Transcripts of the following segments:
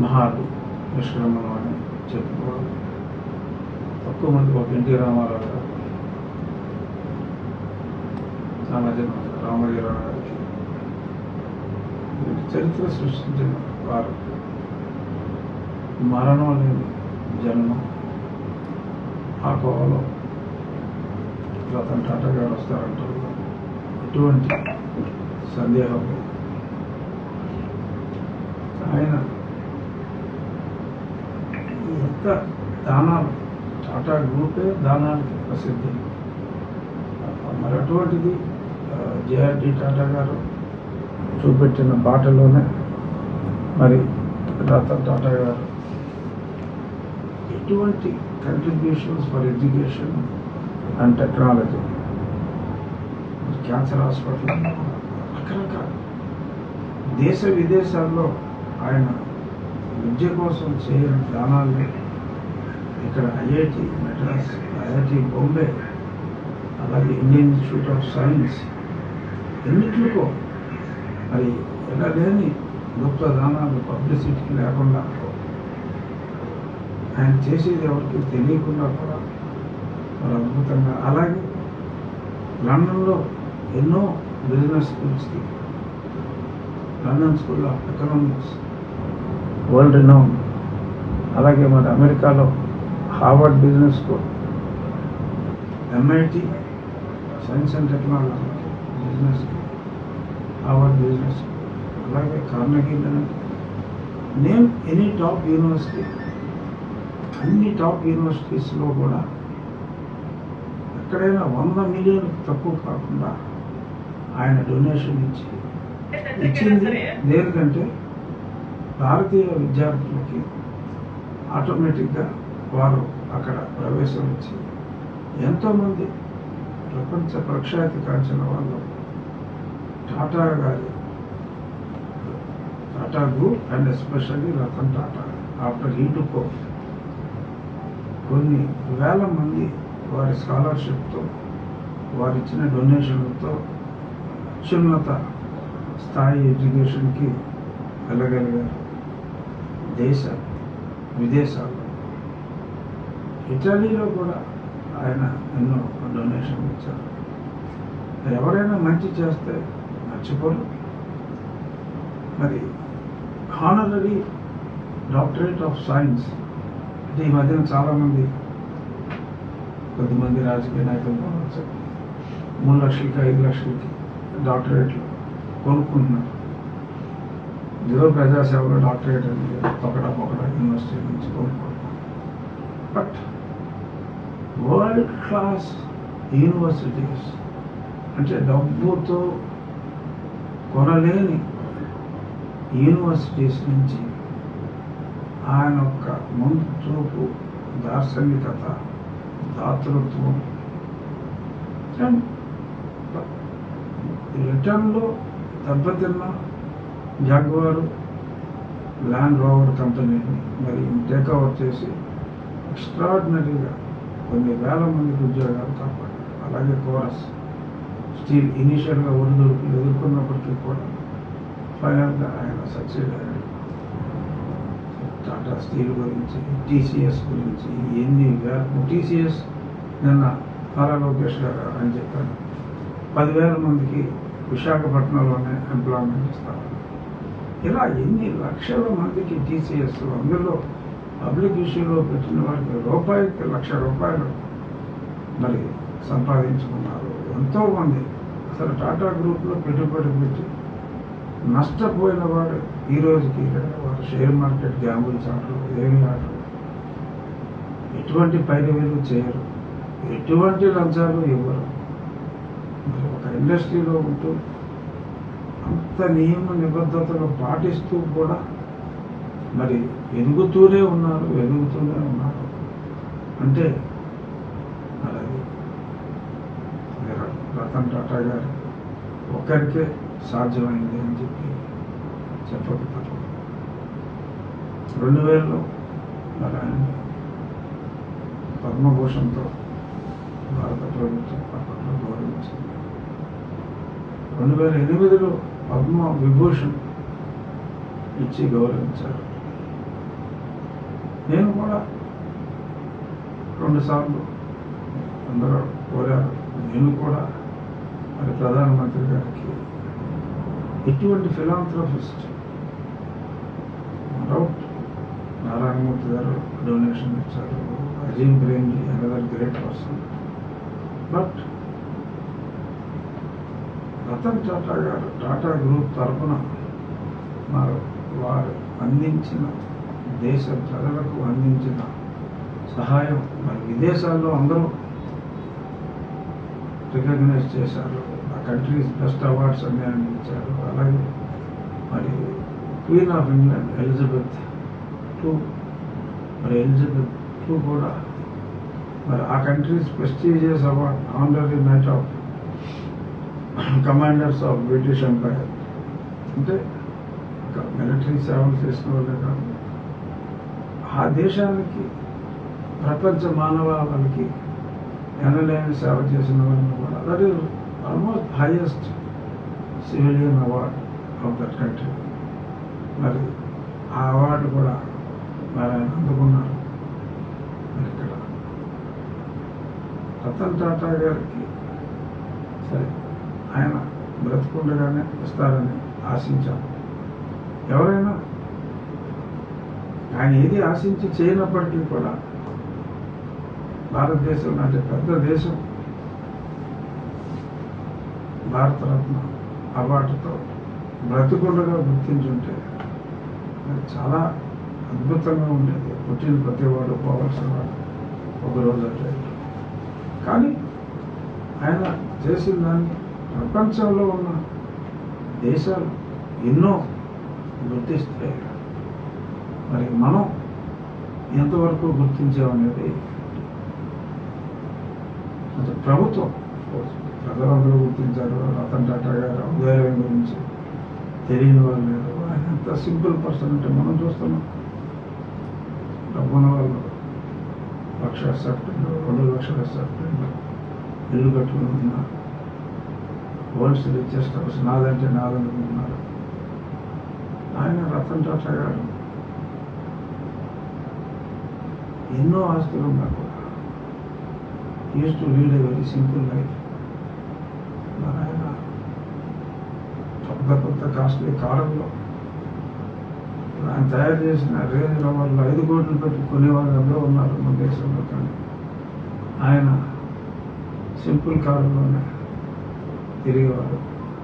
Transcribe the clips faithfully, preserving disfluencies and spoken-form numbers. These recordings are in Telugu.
మహాలు నిష్క్రమణం అని చెప్పుకోవాలి. తక్కువ మంది ఒక ఎన్టీ రామారావు గారు, సామాజిక రామోజీరావు గారికి చరిత్ర సృష్టించిన వారు. మరణం లేని జన్మం ఆ కోవలో రతన్ టాటా గారు వస్తారంటారు. ఎటువంటి సందేహం లేదు. ఆయన ఎంత దానాలు, టాటా గ్రూపే దానానికి ప్రసిద్ధి. మరి అటువంటిది జేఆర్డి టాటా గారు చూపెట్టిన బాటలోనే మరి రతన్ టాటా గారు ఎటువంటి contributions for education and technology, cancer hospital, రకరకాల దేశ విదేశాల్లో ఆయన విద్య కోసం చేయని దానాలు. ఇక్కడ ఐఐటి మెడ్రాస్, ఐఐటి బాంబే, అలాగే ఇండియన్ ఇన్స్టిట్యూట్ ఆఫ్ సైన్స్, ఎన్నిట్లకో మరి ఎలా లేని గొప్ప దానాలు పబ్లిసిటీ లేకుండా ఆయన చేసేది ఎవరికి తెలియకుండా కూడా మరి అద్భుతంగా. అలాగే లండన్లో ఎన్నో బిజినెస్ స్కూల్స్కి, London school of economics world renown, అలాగే మరి అమెరికాలో Harvard business school, MIT science and technology business, Harvard business, అలాగే Carnegie Mellon, name any top university, అన్ని టాప్ యూనివర్సిటీస్లో కూడా ఎక్కడైనా వంద మిలియన్ తక్కువ కాకుండా ఆయన డొనేషన్ ఇచ్చి ఇచ్చింది దేనికంటే భారతీయ విద్యార్థులకి ఆటోమేటిక్గా వారు అక్కడ ప్రవేశం ఇచ్చి ఎంతోమంది ప్రపంచ ప్రఖ్యాతి కాంచిన వాళ్ళు టాటా గారి Tata group and especially Ratan Tata after he took over కొన్ని వేల మంది వారి స్కాలర్షిప్తో, వారు ఇచ్చిన డొనేషన్లతో అత్యున్నత స్థాయి ఎడ్యుకేషన్కి వెళ్ళగలిగారు. దేశ విదేశాల్లో, ఇటలీలో కూడా ఆయన ఎన్నో డొనేషన్లు ఇచ్చారు. ఎవరైనా మంచి చేస్తే మర్చిపోరు. మరి హానరరీ డాక్టరేట్ ఆఫ్ సైన్స్ అంటే ఈ మధ్యన చాలామంది, కొద్దిమంది రాజకీయ నాయకులు కావచ్చు, మూడు లక్షలకి ఐదు లక్షలకి డాక్టరేట్లు కొనుక్కుంటున్నారు. ఏదో ప్రజాసేవలో డాక్టరేట్ అని ఒకడా ఒకడా యూనివర్సిటీ నుంచి కొనుక్కుంటున్నారు. బట్ వరల్డ్ క్లాస్ యూనివర్సిటీస్ అంటే డబ్బుతో కొనలేని యూనివర్సిటీస్ నుంచి ఆయన యొక్క ముందు చూపు, దార్శనికత, దాతృత్వం, రిటర్న్లో దెబ్బతిన్న జాగ్వార్ ల్యాండ్ రోవర్ కంపెనీని మరి టేక్ ఓవర్ చేసి ఎక్స్ట్రాడినరీగా కొన్ని వేల మందికి ఉద్యోగాలు కాపాడారు. అలాగే కోరస్ స్టీల్ ఇనీషియల్గా ఒడిదుడుకులు ఎదుర్కొన్నప్పటికీ కూడా ఫైనల్గా ఆయన సక్సెడ్ అయ్యాడు. టాటా స్టీల్ గురించి, టీసీఎస్ గురించి ఎన్ని వేల, టీసీఎస్ నిన్న నారా లోకేష్ గారు అని చెప్పారు, పదివేల మందికి విశాఖపట్నంలోనే ఎంప్లాయ్మెంట్ ఇస్తారు. ఇలా ఎన్ని లక్షల మందికి టీసీఎస్, అందులో పబ్లిక్ ఇష్యూలో పెట్టిన వారికి రూపాయికి లక్ష రూపాయలు మరి సంపాదించుకున్నారు ఎంతోమంది. అసలు టాటా గ్రూప్లో పెట్టుబడి పెట్టి నష్టపోయిన వాడు ఈ రోజుకి వారు షేర్ మార్కెట్ గ్యాంబుల్స్ ఆడరు, ఏమి ఆడరు, ఎటువంటి పైరవీలు చేయరు, ఎటువంటి లంచాలు ఇవ్వరు. మరి ఒక ఇండస్ట్రీలో ఉంటూ అంత నియమ నిబద్ధతలు పాటిస్తూ కూడా మరి ఎదుగుతూనే ఉన్నారు, ఎదుగుతూనే ఉన్నారు అంటే మరి అది రతన్ టాటా గారు ఒక్కరికే సాధ్యమైంది అని చెప్పి చెప్పకపోతే. రెండు వేలలో మరి ఆయన పద్మభూషణ్తో భారత ప్రభుత్వం అప్పట్లో గౌరవించింది. రెండు వేల ఎనిమిదిలో పద్మ విభూషణ్ ఇచ్చి గౌరవించారు. నేను కూడా రెండుసార్లు అందరూ కోరారు. నేను కూడా మరి ప్రధానమంత్రి గారికి ఎటువంటి ఫిలాంథ్రఫిస్ట్ డౌట్ నారాయణమూర్తి గారు డొనేషన్ ఇచ్చారు, Azim Premji another great person. But Ratan Tata గారు టాటా గ్రూప్ తరఫున మరి వారు అందించిన దేశ ప్రజలకు అందించిన సహాయం మరి విదేశాల్లో అందరూ రికగ్నైజ్ చేశారు. ఆ కంట్రీస్ బెస్ట్ అవార్డ్స్ అన్నీ అందించారు. అలాగే మరి queen of England Elizabeth two మరి ఎలిజబెత్ టూ కూడా మరి ఆ countries prestigious award honorary knight of commanders of British empire, అంటే మిలిటరీ సేవలు చేసిన వాళ్ళే కాదు, ఆ దేశానికి ప్రపంచ మానవాళికి ఎనలేని సేవ చేసిన వాళ్ళని కూడా, that is almost highest civilian award of that country. మరి ఆ అవార్డు కూడా మరి ఆయన అందుకున్నారు. మరి ఇక్కడ రతన్ టాటా గారికి సరే ఆయన బ్రతుకుండగానే ఇస్తారని ఆశించాం. ఎవరైనా ఆయన ఏది ఆశించి చేయనప్పటికీ కూడా భారతదేశం లాంటి పెద్ద దేశం భారతరత్న అవార్డుతో బ్రతుకుండగా గుర్తించుంటే అది చాలా అద్భుతంగా ఉండేది. పుట్టిన ప్రతి వాడు పోవాల్సిన వాడు ఒకరోజు అంటే. కానీ ఆయన చేసిన దాన్ని ప్రపంచంలో ఉన్న దేశాలు ఎన్నో గుర్తిస్తే మరి మనం ఎంతవరకు గుర్తించామనేది అంటే ప్రభుత్వం ప్రజలందరూ గుర్తించారు. రతన్ టాటా గారు ఉదయం గురించి తెలియని వాళ్ళు లేరు. ఆయన ఎంత సింపుల్ పర్సన్ అంటే మనం చూస్తున్నాం. డబ్బున్న వాళ్ళు లక్ష ఎస్ఎఫ్టీలు రెండు లక్షల ఎస్ఎఫ్టీలు ఇల్లు కట్టుకుని ఉన్నారు. వరల్డ్స్ రిచెస్ట్ హౌస్ నాదంటే నాదనుకుంటున్నారు. ఆయన రతన్ టాటా గారు ఎన్నో ఆస్తులు ఉన్నా కూడా used to lead a very simple life. మరి ఆయన కొత్త కొత్త కాస్ట్లీ కారంలో ఆయన తయారు చేసిన రేంజ్ రోవర్లో ఐదు కోట్లు పెట్టి కొనేవాళ్ళు అందరూ ఉన్నారు మన దేశంలో. కానీ ఆయన సింపుల్ కారులోనే తిరిగేవారు.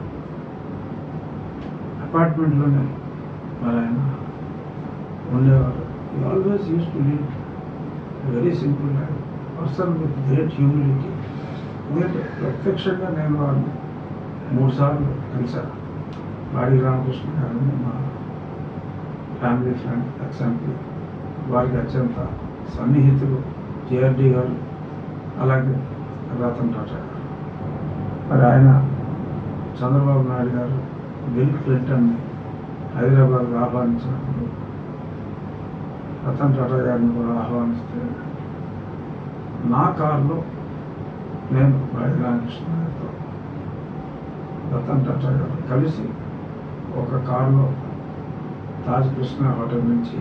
అపార్ట్మెంట్లోనే మరి ఆయన ఉండేవారు. ఈ always used to lead very simple life, person with great humility. ఎందుకంటే ప్రత్యక్షంగా నేను వారిని మూడు సార్లు కలిశాను. బాడి రామకృష్ణ గారిని మా ఫ్యామిలీ ఫ్రెండ్ ఎగ్జాంపుల్, వారికి అత్యంత సన్నిహితులు జేఆర్డీ గారు, అలాగే రతన్ టాటా గారు. మరి ఆయన చంద్రబాబు నాయుడు గారు బిల్ క్లింటన్ని హైదరాబాద్కు ఆహ్వానించినప్పుడు రతన్ టాటా గారిని కూడా ఆహ్వానిస్తే నా కారులో నేను బాడి రామకృష్ణ గారితో రతన్ టాటా గారు కలిసి ఒక కారులో తాజ్ కృష్ణ హోటల్ నుంచి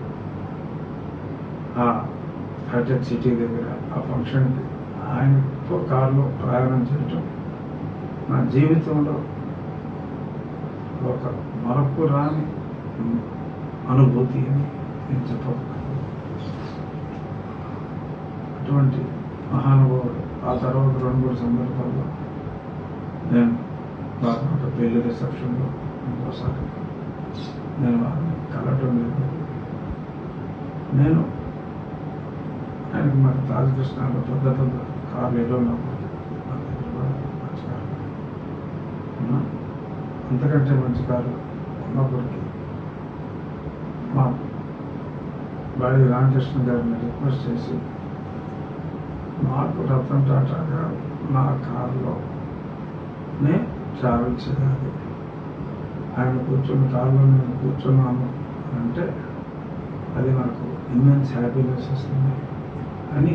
ఆ హైటెక్ సిటీ దగ్గర ఆ ఫంక్షన్కి ఆయనతో కారులో ప్రయాణం చేయటం నా జీవితంలో ఒక మరపు రాని అనుభూతి అని నేను చెప్పగలను. అటువంటి మహానుభావుడు ఆ తర్వాత రెండు మూడు సందర్భాల్లో నేను వారిని ఒక పెళ్లి రిసెప్షన్లో ఇంకోసారి నేను వారిని కలవటం లేదు. నేను ఆయనకి మరి తాజ్ కృష్ణలో పెద్ద పెద్ద కార్లు ఏదో ఉన్నప్పుడు నా దగ్గర కూడా మంచి కార్లు ఉన్నా, అంతకంటే మంచి కార్లు ఉన్నప్పటికీ మా బాడి రామకృష్ణ గారిని రిక్వెస్ట్ చేసి నాకు రతన్ టాటా గారు నా కారులోనే ట్రావెల్ చేయాలి, ఆయన కూర్చున్న కారులో నేను కూర్చున్నాను అంటే అది నాకు ఇమ్మెన్స్ హ్యాపీనెస్ వస్తుంది అని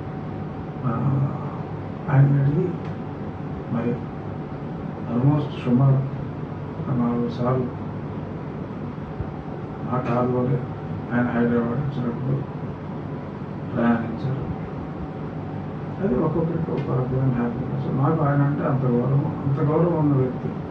ఆయన అడిగి మరి ఆల్మోస్ట్ సుమారు ఒక నాలుగు సార్లు ఆ కారులోనే ఆయన హైదరాబాద్ వచ్చినప్పుడు ప్రయాణించారు. అది ఒక్కొక్కరికి ఒక రకమైన హ్యాపీనెస్. నాకు ఆయన అంటే అంత గౌరవం, అంత గౌరవం ఉన్న వ్యక్తి.